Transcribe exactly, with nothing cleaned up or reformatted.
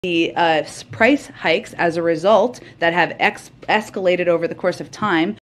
the uh, price hikes as a result that have ex escalated over the course of time